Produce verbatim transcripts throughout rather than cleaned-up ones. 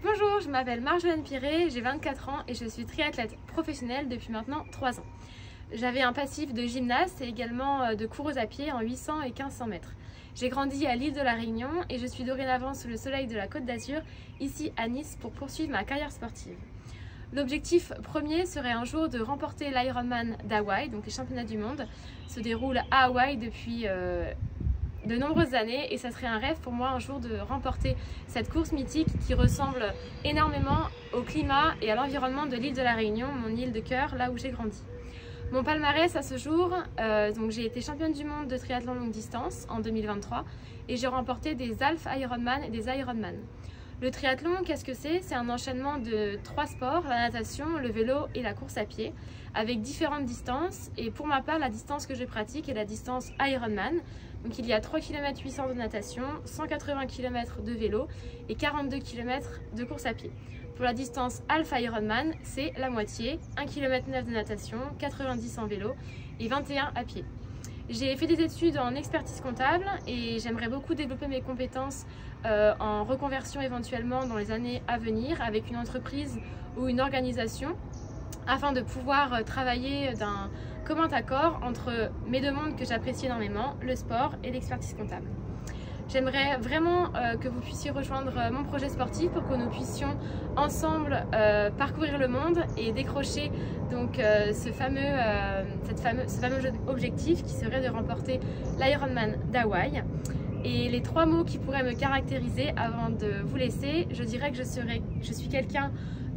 Bonjour, je m'appelle Marjolaine Piré, j'ai vingt-quatre ans et je suis triathlète professionnelle depuis maintenant trois ans. J'avais un passif de gymnaste et également de coureuse à pied en huit cents et quinze cents mètres. J'ai grandi à l'île de la Réunion et je suis dorénavant sous le soleil de la Côte d'Azur, ici à Nice, pour poursuivre ma carrière sportive. L'objectif premier serait un jour de remporter l'Ironman d'Hawaï, donc les championnats du monde se déroulent à Hawaï depuis euh, de nombreuses années et ça serait un rêve pour moi un jour de remporter cette course mythique qui ressemble énormément au climat et à l'environnement de l'île de la Réunion, mon île de cœur, là où j'ai grandi. Mon palmarès à ce jour, euh, donc j'ai été championne du monde de triathlon longue distance en deux mille vingt-trois et j'ai remporté des half Ironman et des Ironman. Le triathlon, qu'est-ce que c'est? C'est un enchaînement de trois sports, la natation, le vélo et la course à pied, avec différentes distances. Et pour ma part, la distance que je pratique est la distance Ironman. Donc il y a trois kilomètres huit cents de natation, cent quatre-vingts kilomètres de vélo et quarante-deux kilomètres de course à pied. Pour la distance Alpha Ironman, c'est la moitié, un virgule neuf kilomètres de natation, quatre-vingt-dix en vélo et vingt et un à pied. J'ai fait des études en expertise comptable et j'aimerais beaucoup développer mes compétences euh, en reconversion éventuellement dans les années à venir avec une entreprise ou une organisation afin de pouvoir travailler d'un commun accord entre mes deux mondes que j'apprécie énormément, le sport et l'expertise comptable. J'aimerais vraiment euh, que vous puissiez rejoindre euh, mon projet sportif pour que nous puissions ensemble euh, parcourir le monde et décrocher donc, euh, ce, fameux, euh, cette fameux, ce fameux objectif qui serait de remporter l'Ironman d'Hawaï. Et les trois mots qui pourraient me caractériser avant de vous laisser, je dirais que je, serais, je suis quelqu'un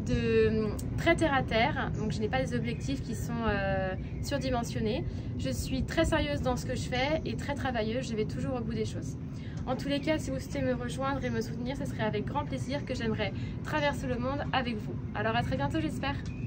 de très terre à terre, donc je n'ai pas des objectifs qui sont euh, surdimensionnés. Je suis très sérieuse dans ce que je fais et très travailleuse, je vais toujours au bout des choses. En tous les cas, si vous souhaitez me rejoindre et me soutenir, ce serait avec grand plaisir que j'aimerais traverser le monde avec vous. Alors à très bientôt, j'espère.